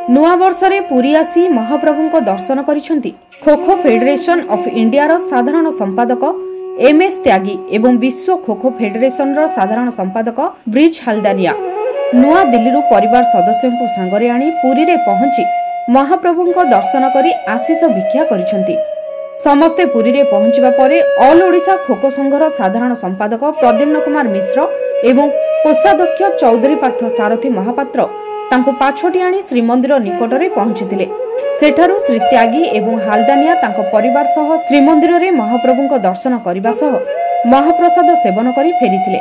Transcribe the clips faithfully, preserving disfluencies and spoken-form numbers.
नुआ वर्ष रे पुरी आसी महाप्रभु को दर्शन करिसेंती खो खो फेडरेशन ऑफ इंडिया रो साधारण संपादक एम एस त्यागी एवं विश्व खो खो फेडरेशन रो साधारण संपादक ब्रिज हालदानिया। नुआ दिल्ली रो परिवार सदस्यों को सांगरे आनी पुरी रे पहुंची महाप्रभु को दर्शन करी आशीष भिक्षा करिसेंती। समस्ते पुरी रे पहुंचबा परे ऑल ओडिशा खो खो संघर साधारण संपादक प्रद्युम्न कुमार मिश्र एवं कोषाध्यक्ष चौधरी पार्थ सारथी महापात्र तांको पाछोटी आनी श्रीमंदिर निकटरे पहुंचीथिले। सेठारु श्री त्यागी एवं हालदानिया तांको परिवार सह श्रीमंदिर रे महाप्रभु को दर्शन करबा सह महाप्रसाद सेवन करी फेरीथिले।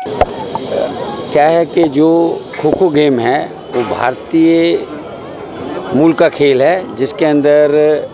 क्या है कि जो खो खो गेम है वो भारतीय मूल का खेल है, जिसके अंदर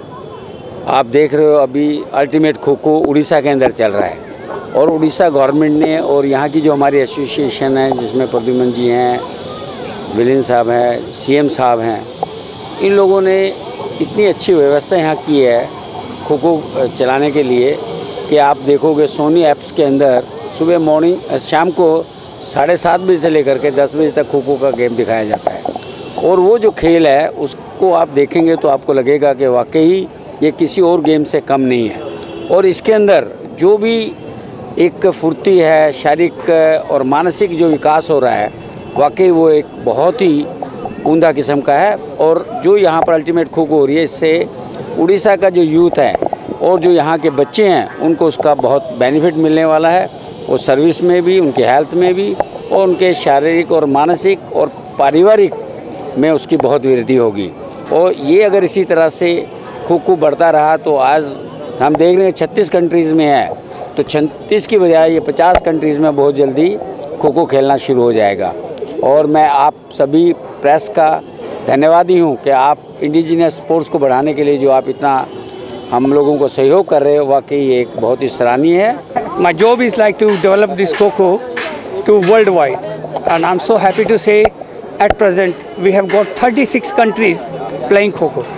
आप देख रहे हो अभी अल्टीमेट खो खो उड़ीसा के अंदर चल रहा है और उड़ीसा गवर्नमेंट ने और यहाँ की जो हमारी एसोसिएशन है जिसमें प्रद्युम्न जी हैं, विलिन साहब हैं, सीएम साहब हैं, इन लोगों ने इतनी अच्छी व्यवस्था यहाँ की है खो खो चलाने के लिए कि आप देखोगे सोनी ऐप्स के अंदर सुबह मॉर्निंग शाम को साढ़े सात बजे से लेकर के दस बजे तक खो खो का गेम दिखाया जाता है। और वो जो खेल है उसको आप देखेंगे तो आपको लगेगा कि वाकई ये किसी और गेम से कम नहीं है। और इसके अंदर जो भी एक फुर्ती है, शारीरिक और मानसिक जो विकास हो रहा है, वाकई वो एक बहुत ही उम्दा किस्म का है। और जो यहाँ पर अल्टीमेट खो खो हो रही है, इससे उड़ीसा का जो यूथ है और जो यहाँ के बच्चे हैं उनको उसका बहुत बेनिफिट मिलने वाला है, और सर्विस में भी, उनके हेल्थ में भी, और उनके शारीरिक और मानसिक और पारिवारिक में उसकी बहुत वृद्धि होगी। और ये अगर इसी तरह से खो खो बढ़ता रहा तो आज हम देख रहे हैं छत्तीस कंट्रीज़ में है, तो छत्तीस की बजाय ये पचास कंट्रीज़ में बहुत जल्दी खो खो खेलना शुरू हो जाएगा। और मैं आप सभी प्रेस का धन्यवादी हूँ कि आप इंडिजिनस स्पोर्ट्स को बढ़ाने के लिए जो आप इतना हम लोगों को सहयोग कर रहे हो, वाकई एक बहुत ही सराहनीय है। My job is like to develop this Kho Kho to worldwide, and I'm so happy to say at present we have got thirty-six countries playing Kho Kho.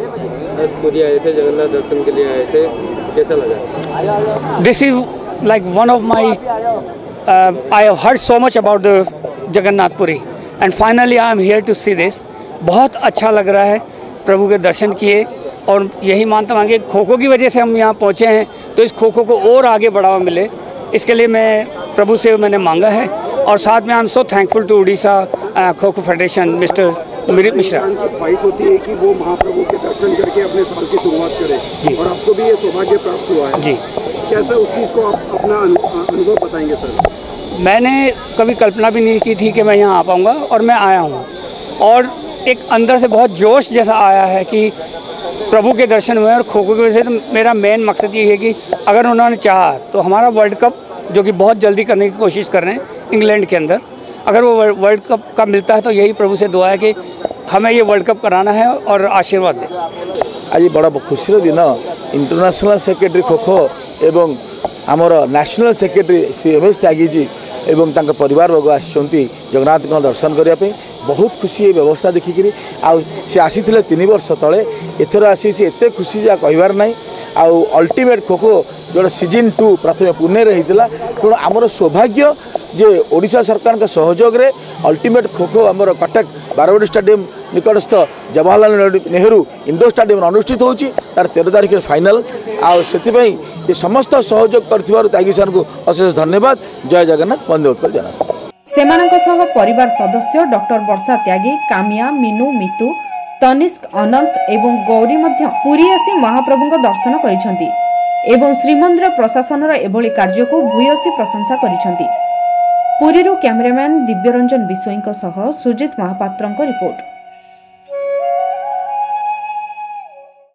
Puri आए थे, जगन्नाथ दर्शन के लिए आए थे, कैसा लगा? This is like one of my uh, I have heard so much about the Jagannath Puri and finally I am here to see this. बहुत अच्छा लग रहा है, प्रभु के दर्शन किए और यही मानता हूँ कि खो खो की वजह से हम यहाँ पहुँचे हैं, तो इस खो खो को और आगे बढ़ावा मिले, इसके लिए मैं प्रभु से मैंने मांगा है। और साथ में I am so thankful to Orissa kho kho federation mister Mishra. ख्वाहिश होती है कि वो महाप्रभु के दर्शन करके अपने साल की शुरुआत करें और आपको भी ये सौभाग्य प्राप्त हुआ है जी। कैसा उस चीज़ को आप अपना अनुभव बताएंगे सर? मैंने कभी कल्पना भी नहीं की थी कि मैं यहाँ आ पाऊँगा और मैं आया हूँ, और एक अंदर से बहुत जोश जैसा आया है कि प्रभु के दर्शन हुए। और खो खो की वजह से तो मेरा मेन मकसद ये है कि अगर उन्होंने चाहा तो हमारा वर्ल्ड कप जो कि बहुत जल्दी करने की कोशिश कर रहे हैं इंग्लैंड के अंदर, अगर वो वर्ल्ड कप का मिलता है तो यही प्रभु से दुआ है कि हमें ये वर्ल्ड कप कराना है और आशीर्वाद दें। आज बड़ा खुशी दिन इंटरनेशनल सेक्रेटरी खो खो एवं आमर national secretary Shri M S Tyagi ji एवं तांका परिवार वर्ग आसिचंती जगन्नाथ दर्शन करने बहुत खुशी व्यवस्था देखिकी से आसी तीन वर्ष तले एथर आसी एत खुशी जहाँ कहबार ना। आउ अल्टीमेट खो खो जो सीजन टू प्रथम पुणे होता, तेणु आमर सौभाग्य जे ओडिशा सरकार का सहयोग रे अल्टीमेट खो खो आमर कटक बारवाड़ी स्टेडियम निकटस्थ जवाहरलाल नेहरू इंडोर स्टेडियम अनुष्ठित होची। तार तेरह तारीख फाइनल आ से समस्त सहयोग कर त्यागी सर को अशेष धन्यवाद। जय जगन्नाथ, वंदे उत्कल जगन्नाथ। सेमानंक सह परिवार सदस्य डॉक्टर वर्षा त्यागी, कामिया, मीनू, मितु, तनिष्क, अनंत एवं गौरी मध्य पुरी आसी महाप्रभु को दर्शन करिसेंती एवं श्रीमंदिर प्रशासन एभली कार्य को भूयसी प्रशंसा करिसेंती। पुरीरू कैमरामैन दिव्यरंजन बिशोई सह सुजित महापात्र रिपोर्ट।